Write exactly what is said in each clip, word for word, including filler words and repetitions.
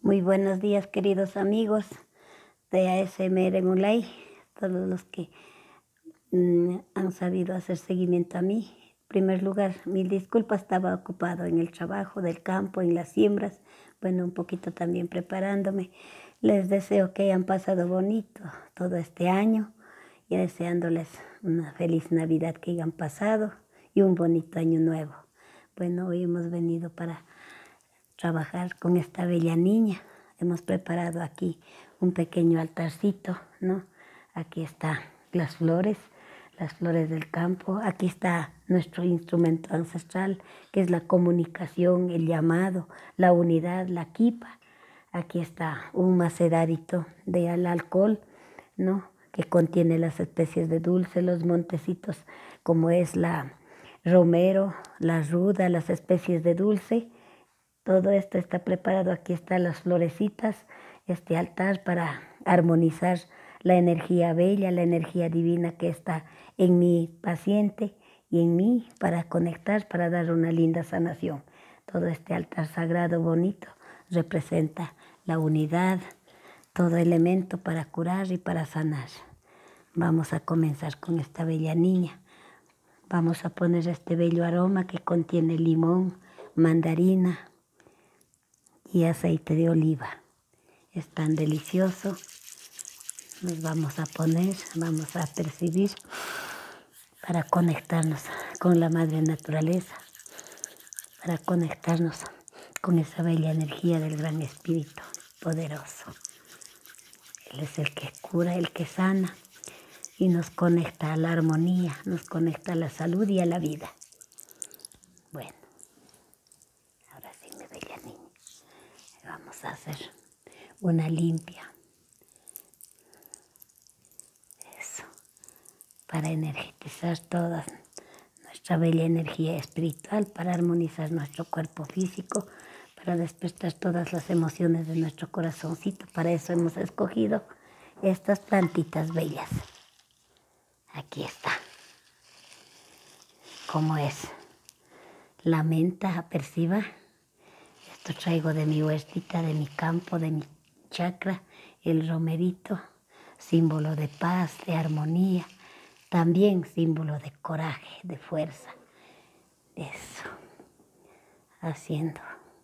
Muy buenos días, queridos amigos de A S M R Online, todos los que mm, han sabido hacer seguimiento a mí. En primer lugar, mil disculpas, estaba ocupado en el trabajo del campo, en las siembras, bueno, un poquito también preparándome. Les deseo que hayan pasado bonito todo este año y deseándoles una feliz Navidad que hayan pasado y un bonito año nuevo. Bueno, hoy hemos venido para trabajar con esta bella niña. Hemos preparado aquí un pequeño altarcito, ¿no? Aquí están las flores, las flores del campo. Aquí está nuestro instrumento ancestral, que es la comunicación, el llamado, la unidad, la kipa. Aquí está un maceradito de al alcohol, ¿no? Que contiene las especies de dulce, los montecitos, como es la romero, la ruda, las especies de dulce. Todo esto está preparado. Aquí están las florecitas, este altar para armonizar la energía bella, la energía divina que está en mi paciente y en mí, para conectar, para dar una linda sanación. Todo este altar sagrado bonito representa la unidad, todo elemento para curar y para sanar. Vamos a comenzar con esta bella niña. Vamos a poner este bello aroma que contiene limón, mandarina y aceite de oliva. Es tan delicioso. Nos vamos a poner, vamos a percibir para conectarnos con la madre naturaleza, para conectarnos con esa bella energía del gran espíritu poderoso. Él es el que cura, el que sana y nos conecta a la armonía, nos conecta a la salud y a la vida. Bueno, ahora sí, mi bella niña. Vamos a hacer una limpia. Eso. Para energizar toda nuestra bella energía espiritual, para armonizar nuestro cuerpo físico, para despertar todas las emociones de nuestro corazoncito. Para eso hemos escogido estas plantitas bellas. Aquí está. ¿Cómo es? La menta, aperciba. Esto traigo de mi huertita, de mi campo, de mi chakra, el romerito, símbolo de paz, de armonía, también símbolo de coraje, de fuerza. Eso, haciendo,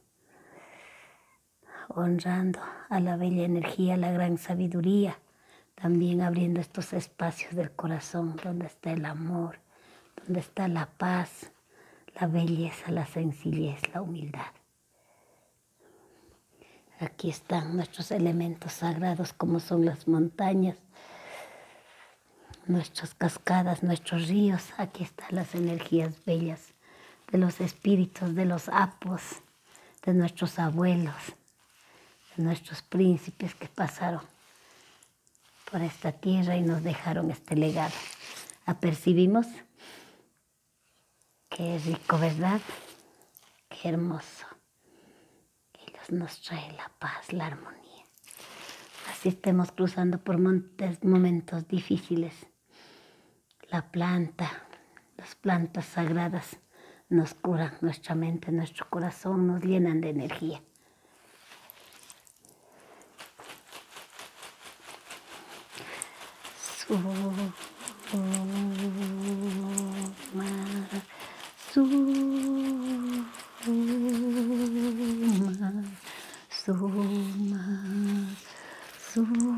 honrando a la bella energía, a la gran sabiduría, también abriendo estos espacios del corazón donde está el amor, donde está la paz, la belleza, la sencillez, la humildad. Aquí están nuestros elementos sagrados, como son las montañas, nuestras cascadas, nuestros ríos. Aquí están las energías bellas de los espíritus, de los apos, de nuestros abuelos, de nuestros príncipes que pasaron por esta tierra y nos dejaron este legado. Apercibimos qué rico, ¿verdad? Qué hermoso. Nos trae la paz, la armonía. Así estemos cruzando por montes, momentos difíciles. La planta, las plantas sagradas nos curan nuestra mente, nuestro corazón, nos llenan de energía. Suma, suma. Suma, suma,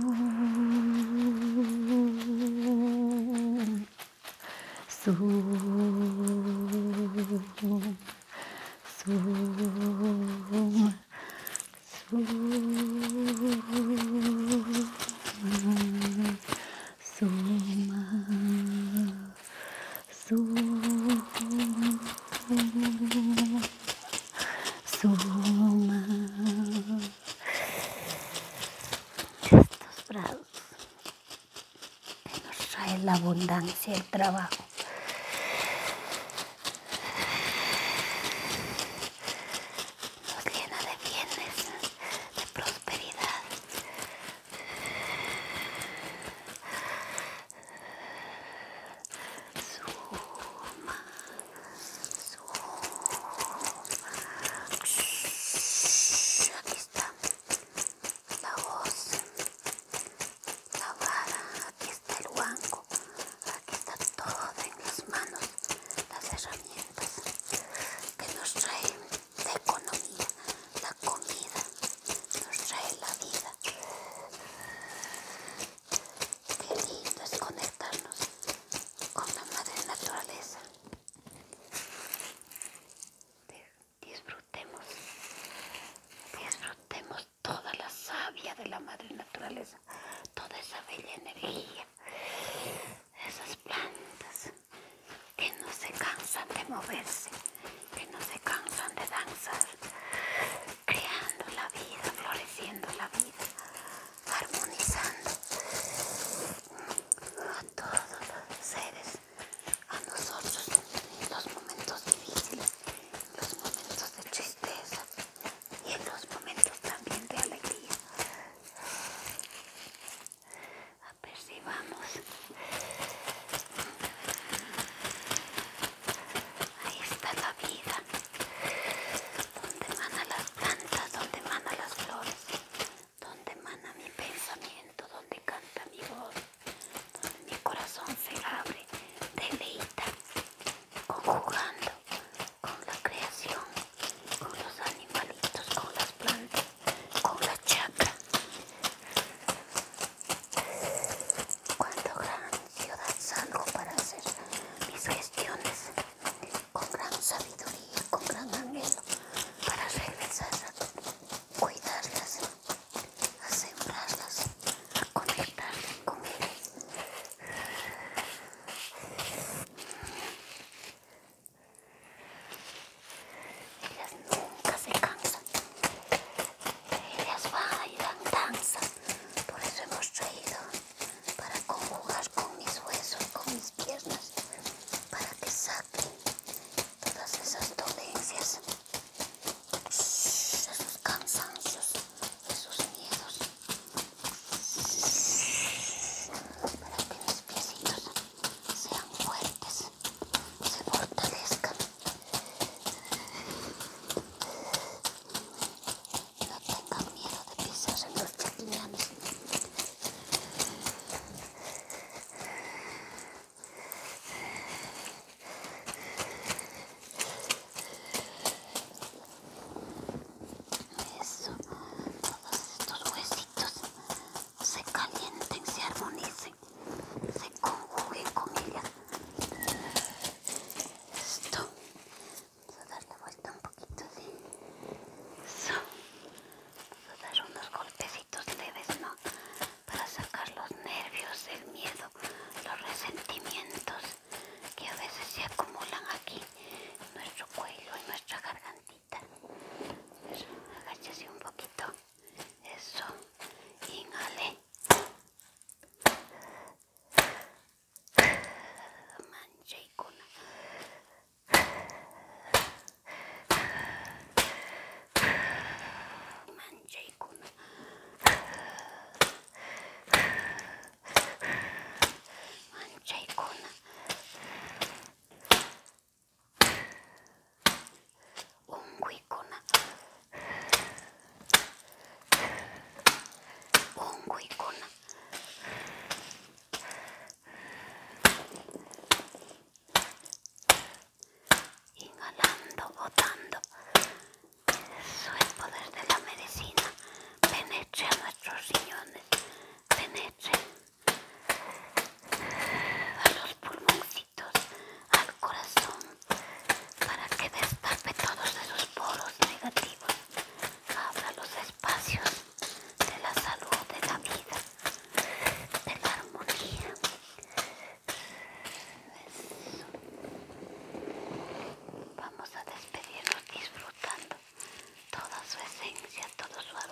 suma, suma, suma. Estos brazos que nos traen la abundancia, el trabajo. Nos llena de bienes, de prosperidad. Suma, suma. Aquí está.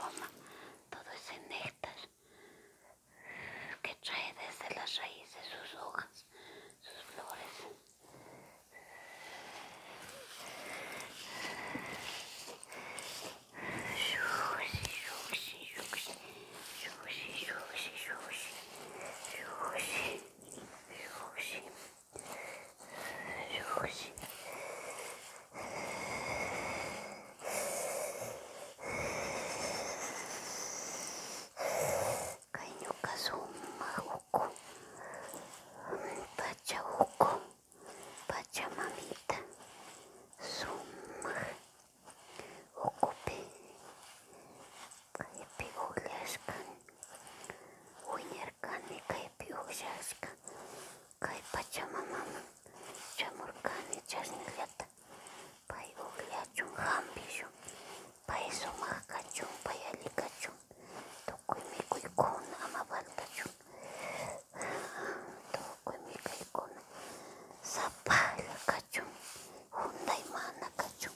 toma todo ese néctar que trae desde las raíces, sus hojas, sus flores. Pachahuco, Pachamamita, Sumaj, Ocupe, Kaypi Ullashkan, Uñarkani Kaypi Ullashka, Kay Pachamamam, Chamurkani Chasnillata, Pay Ullachun Hambishun, Pay Sumajkachun, Pay Alikachun, Tukuy Mikuykuna Amabaltachun. Zapala kachun, Hyundai mana kachun.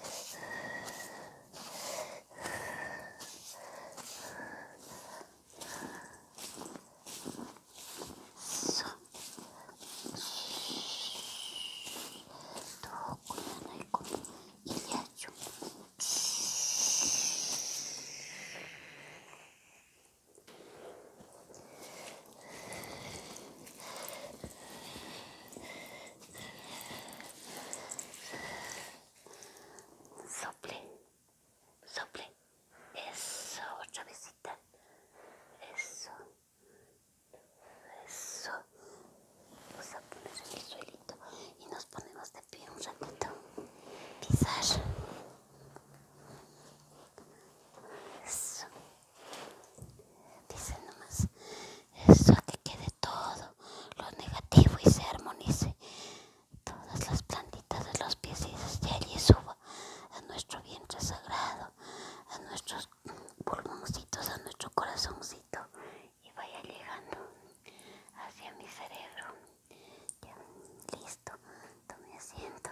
So, toko nanay ko ilyachun. Sople, sople, eso, otra besita, eso, eso. Vamos a poner en el suelito y nos ponemos de pie un ratito. Pisar. Eso. Pisen nomás. Eso, que quede todo lo negativo y se armonice. Todas las plantitas de los pies y desde allí suba a nuestro vientre sagrado, a nuestros pulmoncitos, a nuestro corazoncito y vaya llegando hacia mi cerebro. Ya, listo, tome asiento.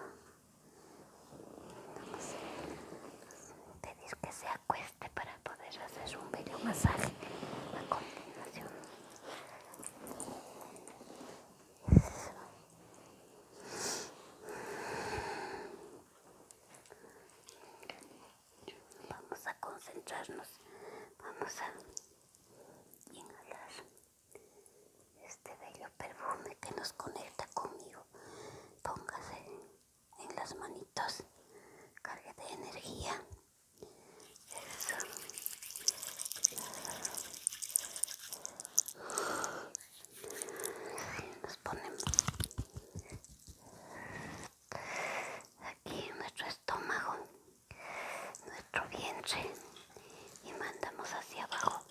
Vamos a pedir que se acueste para poder hacer un bello masaje a continuación. Vamos a concentrarnos, vamos a inhalar este bello perfume que nos conecta conmigo. Póngase en las manitos, cargue de energía. Eso. Nos ponemos aquí en nuestro estómago, nuestro vientre y mandamos hacia abajo.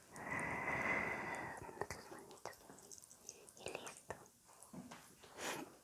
Nuestras manitas y listo.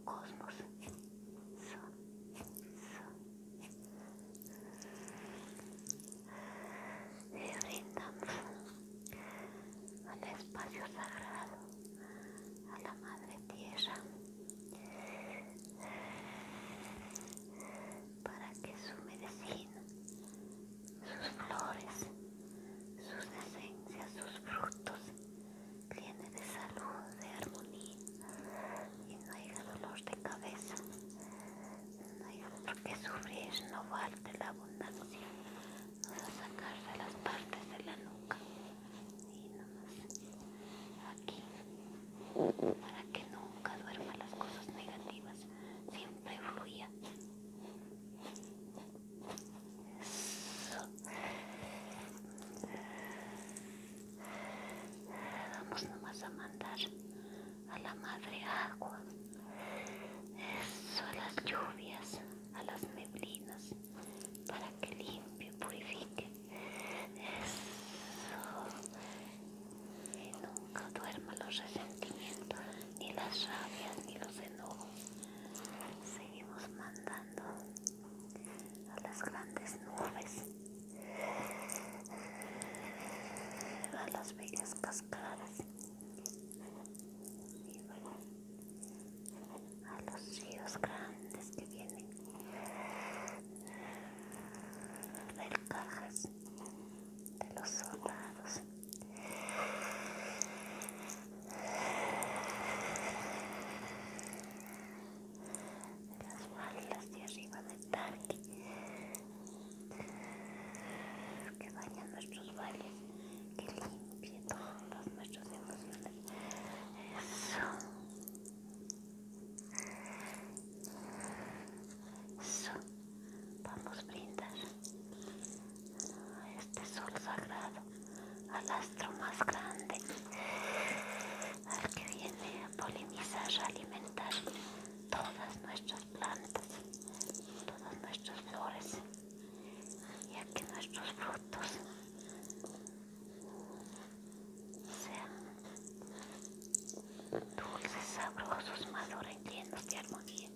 cosmos. So, so. Y brindamos al espacio sagrado, a la Madre Tierra, para que su medicina, sus flores, sus esencias, sus frutos, llene de salud, de armonía, y no haya dolor de cabeza, no haya por qué sufrir, no falte la abundancia, nos va a sacar de las partes de la nuca, y nomás aquí, para que nunca duerma las cosas negativas, siempre fluya. Eso. Vamos nomás a mandar a la madre agua, eso, a las lluvias, a las neblinas, para que limpie, purifique, eso, y nunca duerma los resentimientos, ni las rabias, ni los enojos. Seguimos mandando a las grandes nubes, a las bellas cascadas, y bueno, a los ríos grandes que vienen del Cajas, de los soldados, de las faldas de arriba de Tarqui, que bañan nuestros valles, que limpie todas nuestras emociones. Eso, eso, vamos a brindar a este sol sagrado, al astro más grande, al que viene a polinizar, a alimentar todas nuestras plantas, todas nuestras flores, y a que nuestros frutos sean dulces, sabrosos, maduren llenos de armonía.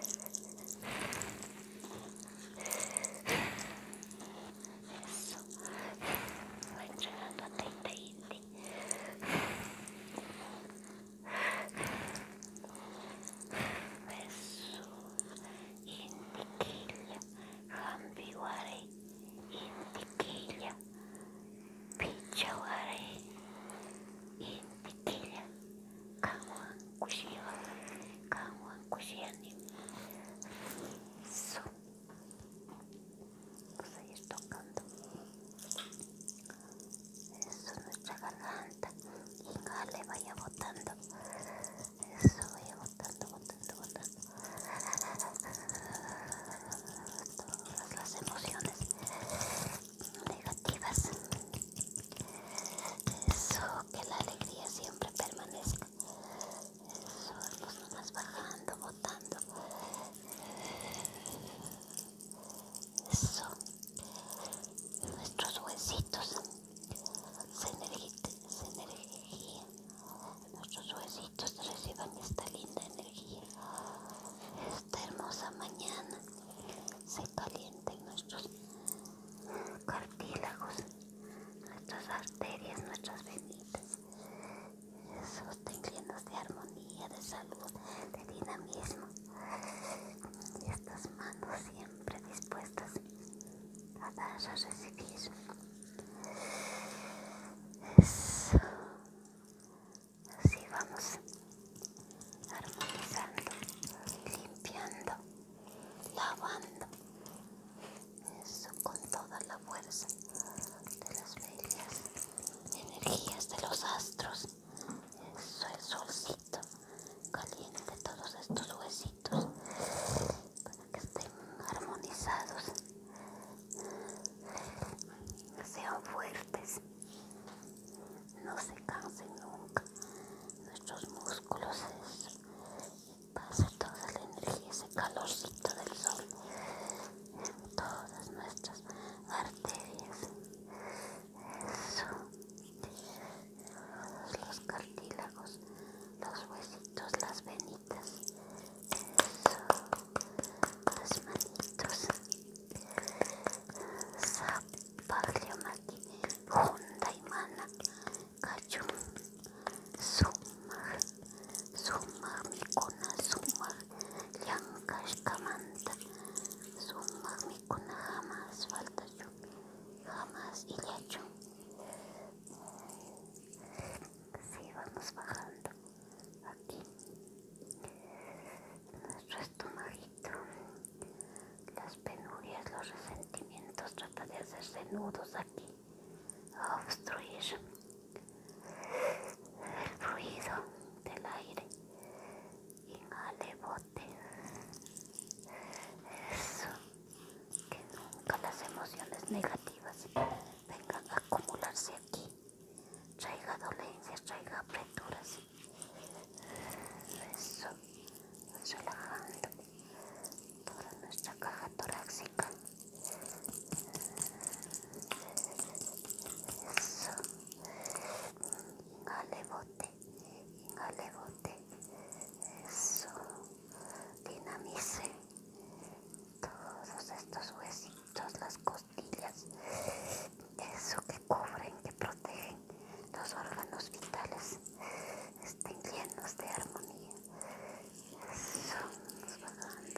Eso, va entregando a Teite Inti. Eso, Intiquilla, Jambiware, Intiquilla, Pichaware, Intiquilla, Kawan Kushia, Kawan Kushiani. Eso, vamos a ir tocando. Eso, nuestra garganta. Inhale, vaya botando. Eso, vaya botando, botando, botando. Todas las emociones negativas. Eso, que la alegría siempre permanezca. Eso, vamos nomás bajando, botando. Eso, nuestros huesitos se energizan, se energizan. Nuestros huesitos reciban esta linda energía. Esta hermosa mañana se calienten nuestros cartílagos, nuestras arterias, nuestras venitas. Eso, estén llenos de armonía, de salud, de dinamismo. Y estas manos siempre dispuestas a dar, a recibir. Eso. Así vamos armonizando, limpiando, lavando. Eso, con toda la fuerza de las bellas energías de los astros. Eso, el solcito caliente todos estos huesitos para que estén armonizados, sean fuertes, no se cansen nunca nuestros músculos. Eso, pasa toda la energía, ese calorcito del sol en todas nuestras arterias. Eso, los cartílagos, los huesitos, las venitas. nudos aquí a obstruir el fluido del aire. Inhale, bote. Eso. Que nunca las emociones negativas vengan a acumularse aquí. Traiga dolencias, traiga apreturas. Eso. Relajando toda nuestra caja torácica. Eso. Inhale, bote. Inhale, bote. Eso. Dinamice todos estos huesitos, las costillas. Eso que cubren, que protegen los órganos vitales. Estén llenos de armonía. Eso. Nos va dando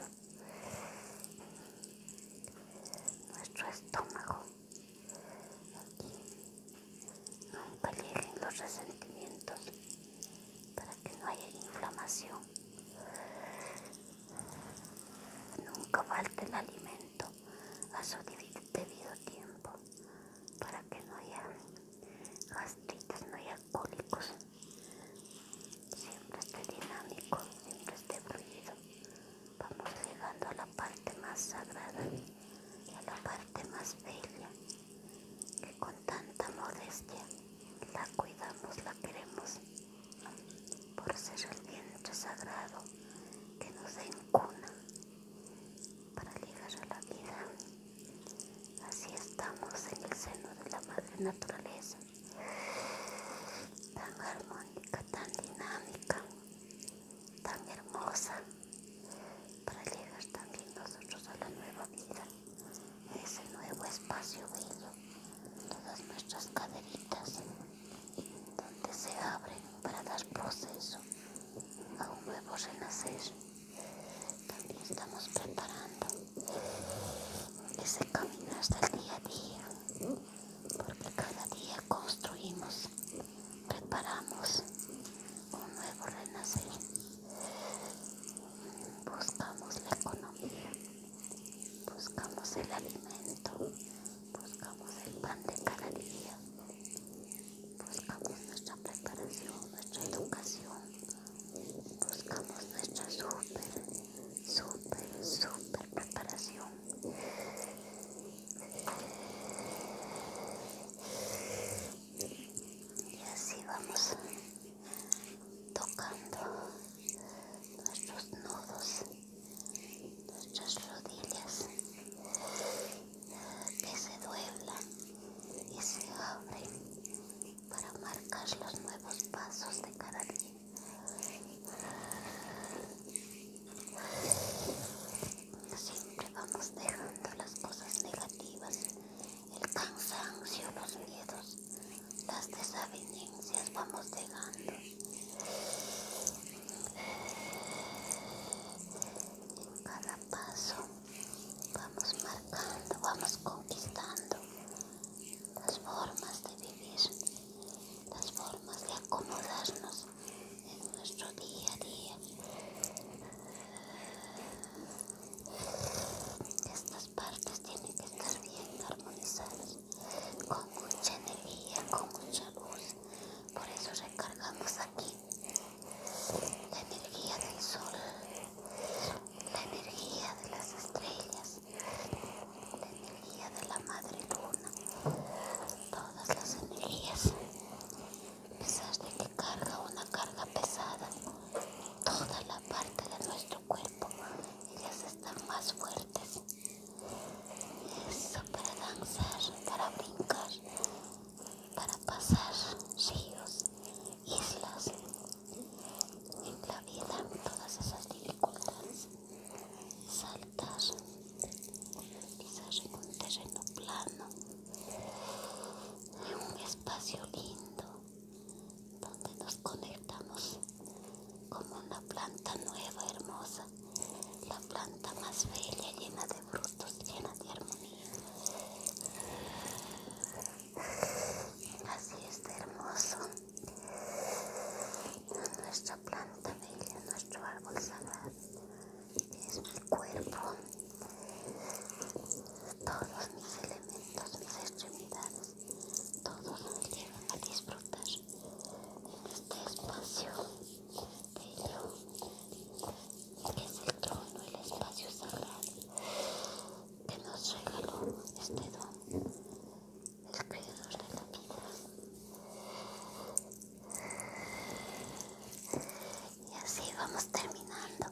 nuestro estómago. Aquí nunca lleguen los resentimientos para que no haya inflamación. Nunca falte el alimento a su debido tiempo para que no haya gastritis, no haya cólicos. Siempre esté dinámico, siempre esté fluido. Vamos llegando a la parte más sagrada, a la parte más bella, que con tanta modestia la cuidamos, la queremos, por ser el vientre sagrado que nos da en cuna para llegar a la vida. Así estamos en el seno de la madre naturaleza, tan armónica, tan dinámica, tan hermosa, para llegar también nosotros a la nueva vida, a ese nuevo espacio bello, todas nuestras caderitas, donde se abren para dar proceso a un nuevo renacer. También estamos preparando ese caminar del día a día, porque cada día construimos, preparamos un nuevo renacer. Buscamos la economía, buscamos el alimento, buscamos el pan de cada día, buscamos nuestra preparación, nuestra educación, buscamos nuestra súper, súper, súper preparación. Y así vamos tocando nuestros nudos, nuestras rodillas que se dueblan y se abren para marcar los nuevos pasos de cada día. Siempre vamos dejando las cosas negativas, el cansancio, los miedos, las desavenencias, vamos dejando. En cada paso vamos marcando, vamos conquistando las formas de vivir, las formas de acomodarnos en nuestro día a día. Estas partes tienen que estar bien armonizadas, con mucha energía, con mucha luz. Por eso recargamos aquí la energía del sol, la energía de las estrellas, la energía de la madre luna, todas las energías. A pesar de que carga una carga pesada, toda la parte de nuestro cuerpo, ellas están más fuertes. Eso, para danzar, para brincar, para pasar ríos, islas, en la vida, todas esas dificultades. Saltar, pisar en un terreno plano, en un espacio lindo, donde nos conectamos como una planta nueva, hermosa, la planta más bella, llena de frutos, llena de armonía. Así es de hermoso nuestra planta bella, nuestro árbol sagrado, que es mi cuerpo, todos mis elementos, mis extremidades. estamos terminando.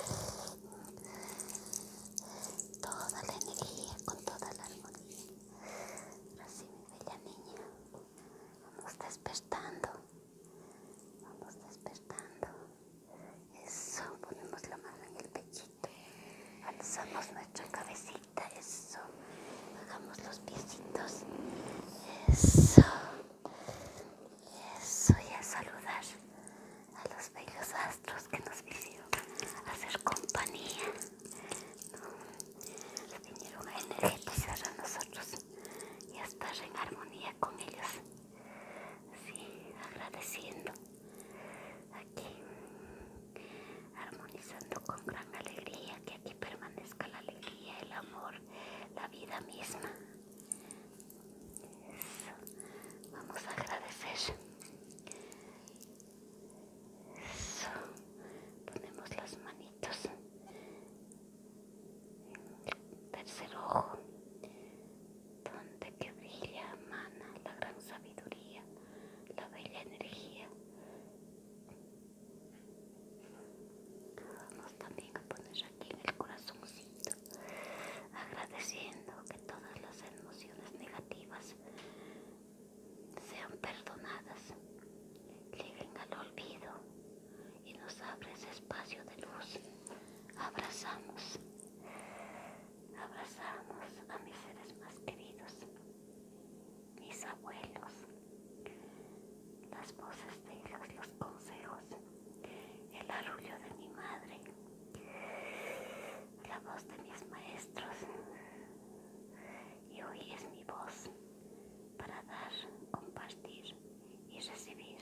Toda la energía, con toda la armonía. Así, mi bella niña. Vamos despertando. Vamos despertando. Eso, ponemos la mano en el pechito. Alzamos nuestra cabecita. Eso. Bajamos los piecitos. Eso. Eso, y a saludar a los bellos astros que nos vinieron a hacer compañía, ¿no? Vinieron a energizar a nosotros y a estar en armonía con ellos. Sí, agradeciendo aquí, armonizando con gran alegría, que aquí permanezca la alegría, el amor, la vida misma. Eso. Vamos a agradecer. Eso. Ponemos las manitos en el tercer ojo, donde que brilla, emana la gran sabiduría, la bella energía. Vamos también a poner aquí en el corazoncito, agradeciendo que todas las emociones negativas sean perdonadas, lleguen al olvido y nos abre ese espacio de luz. Abrazamos, abrazamos a mis seres más queridos, mis abuelos, las voces de ellos, los consejos, el arrullo de mi madre, la voz de mis maestros. Y hoy es mi voz para dar, compartir y recibir.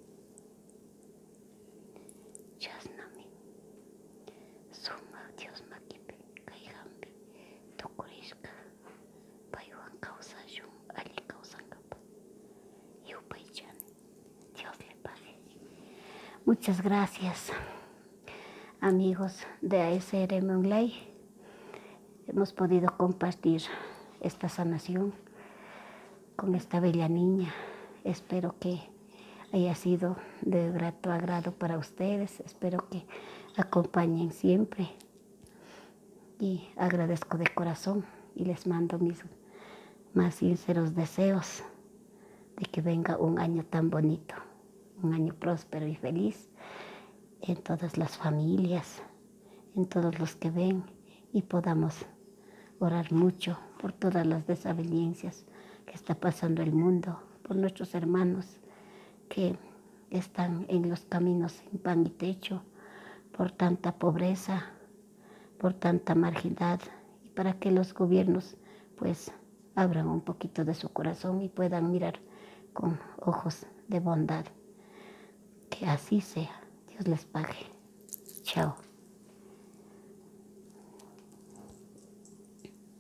Chasnami, suma Dios makipe, kaihambi, tokurishka, payuan kausayun, ali kausangapa, yupaychan, Dios le pague. Muchas gracias, amigos de A S R M Online. Hemos podido compartir esta sanación con esta bella niña. Espero que haya sido de grato agrado para ustedes. Espero que acompañen siempre. Y agradezco de corazón y les mando mis más sinceros deseos de que venga un año tan bonito, un año próspero y feliz en todas las familias, en todos los que ven, y podamos orar mucho por todas las desavenencias que está pasando el mundo, por nuestros hermanos que están en los caminos sin pan y techo, por tanta pobreza, por tanta marginalidad, y para que los gobiernos pues abran un poquito de su corazón y puedan mirar con ojos de bondad. Que así sea. Dios les pague. Chao.